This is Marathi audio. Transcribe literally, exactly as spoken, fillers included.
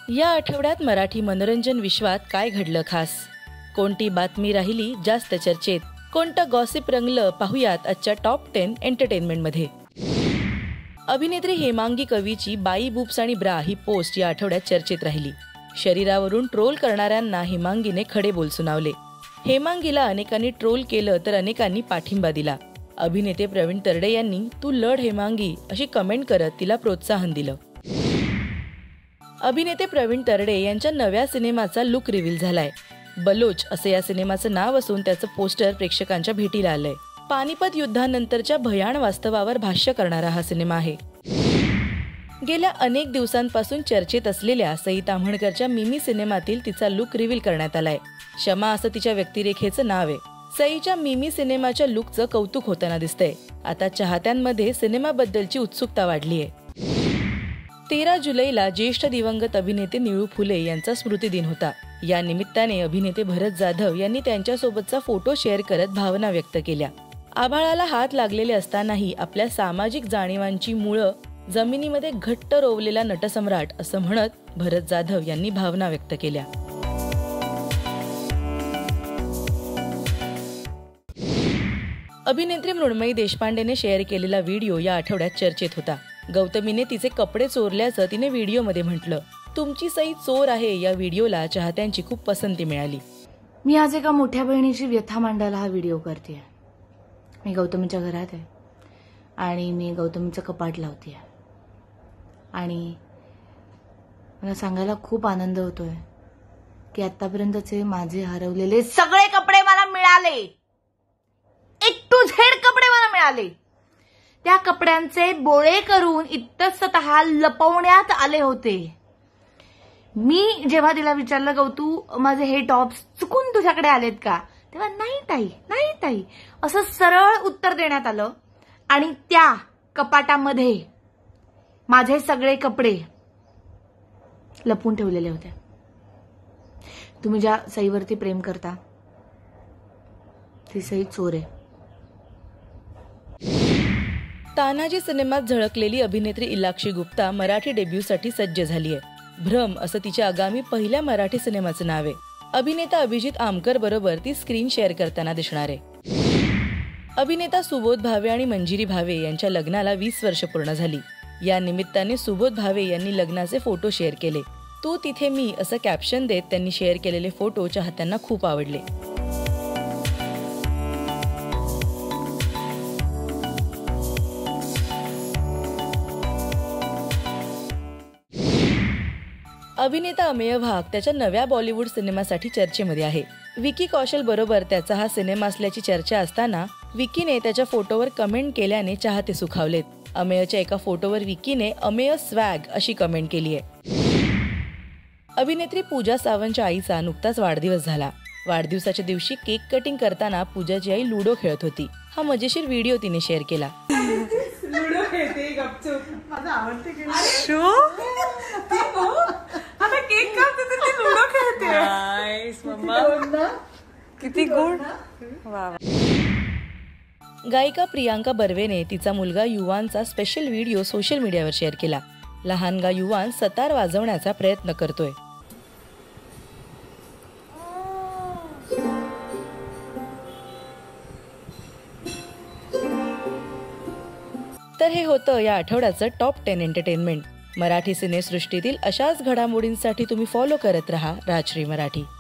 या आठवड्यात मराठी मनोरंजन विश्वात काय घडलं खास? कोणती बातमी राहिली जास्त चर्चेत? कोणतं गॉसिप रंगलं पाहुयात आजच्या टॉप टेन एंटरटेनमेंटमध्ये. अभिनेत्री हेमांगी कवीची बाई बूब्स आणि ब्रा ही पोस्ट या आठवड्यात चर्चेत राहिली. शरीरावरून ट्रोल करणाऱ्यांना हेमांगीने खडे बोल सुनावले. हेमांगीला अनेकांनी ट्रोल केलं तर अनेकांनी पाठिंबा दिला. अभिनेते प्रवीण तरडे यांनी "तू लढ हेमांगी" अशी कमेंट करत तिला प्रोत्साहन दिलं. अभिनेते प्रवीण तरडे यांच्या नव्या सिनेमाचा लुक रिव्हील झालाय. बलोच असं या सिनेमाचं नाव असून त्याचं पोस्टर प्रेक्षकांच्या भेटीला आलंय. पानिपत युद्धानंतरच्या भयाण वास्तवावर भाष्य करणारा हा सिनेमा आहे. गेल्या अनेक दिवसांपासून चर्चेत असलेल्या सई ताम्हणकरच्या मिमी सिनेमातील तिचा लुक रिव्हील करण्यात आलाय. शमा असं तिच्या व्यक्तिरेखेचं नाव आहे. सईच्या मिमी सिनेमाच्या लुकचं कौतुक होताना दिसतंय. आता चाहत्यांमध्ये सिनेमाबद्दलची उत्सुकता वाढलीय. तेरा जुलैला ज्येष्ठ दिवंगत अभिनेते निळू फुले यांचा स्मृतिदिन होता. या निमित्ताने अभिनेते भरत जाधव यांनी त्यांच्यासोबतचा फोटो शेअर करत भावना व्यक्त केल्या. आभाळाला हात लागलेले असतानाही आपल्या सामाजिक जाणीवांची मुळं जमिनीमध्ये घट्ट रोवलेला नटसम्राट असं म्हणत भरत जाधव यांनी भावना व्यक्त केल्या. अभिनेत्री मृण्मयी देशपांडेने शेअर केलेला व्हिडिओ या आठवड्यात चर्चेत होता. गौतमीने तिचे कपडे चोरल्याचं तिने व्हिडिओमध्ये म्हटलं. तुमची सई चोर आहे या व्हिडिओला चाहत्यांची खूप पसंती मिळाली. मी आज एका मोठ्या बहिणीची व्यथा मांडायला हा व्हिडिओ करते. मी गौतमीच्या घरात आहे आणि मी गौतमीचं कपाट लावते आणि मला सांगायला खूप आनंद होतोय की आतापर्यंतचे माझे हरवलेले सगळे कपडे मला मिळाले. एक टू झेड कपडे मला मिळाले. त्या कपड्यांचे बोळे करून इतस्ततः लपवण्यात आले होते. मी जेव्हा तिला विचारलं, गौतू माझे हे टॉप्स चुकून तुझ्याकडे आलेत का, तेव्हा नाही ताई नाही ताई असं सरळ उत्तर देण्यात आलं. आणि त्या कपाटामध्ये माझे सगळे कपडे लपून ठेवलेले होते. तुम्ही ज्या सईवरती प्रेम करता ती सई चोर आहे. तानाजी सिनेमात झळकलेली अभिनेत्री इलाक्षी गुप्ता मराठी डेब्यूसाठी सज्ज झालीय. भ्रम असं तिच्या आगामी पहिल्या मराठी सिनेमाचं नाव आहे. अभिनेता अभिजित आमकर बरोबर ती स्क्रीन शेअर करताना दिसणार आहे. अभिनेता सुबोध भावे आणि मंजिरी भावे यांच्या लग्नाला वीस वर्ष पूर्ण झाली. या निमित्ताने सुबोध भावे यांनी लग्नाचे फोटो शेअर केले. तू तिथे मी असं कॅप्शन देत त्यांनी शेअर केलेले फोटो चाहत्यांना खूप आवडले. अभिनेता अमेय वाघ त्याच्या नव्या बॉलिवूड सिनेमासाठी चर्चेमध्ये आहे. विकी कौशल बरोबर त्याचा हा सिनेमा असल्याची चर्चा असताना विकीने त्याच्या फोटोवर कमेंट केल्याने चाहते सुखावलेत. अमेयच्या एका फोटोवर विकीने अमेय स्वॅग अशी कमेंट केली आहे. अभिनेत्री पूजा सावंतच्या आईचा नुकताच वाढदिवस झाला. वाढदिवसाच्या दिवशी केक कटिंग करताना पूजाची आई लुडो खेळत होती. हा मजेशीर व्हिडिओ तिने शेअर केला. लुडो खेळते गपचूप. माझा आवडते खेळ. आता केक कापते तर ती लुडो खेळते. Nice mamma. किती गुड. वा. गायिका प्रियांका बर्वेने तिचा मुलगा युवानचा स्पेशल व्हिडिओ सोशल मीडियावर शेअर केला. लहानगा युवान सतार वाजवण्याचा प्रयत्न करतोय. तर हे होतं या आठवड्याचं टॉप टेन एंटरटेनमेंट. मराठी सिनेसृष्टीतील अशाच घडामोडींसाठी तुम्ही फॉलो करत रहा राजश्री मराठी.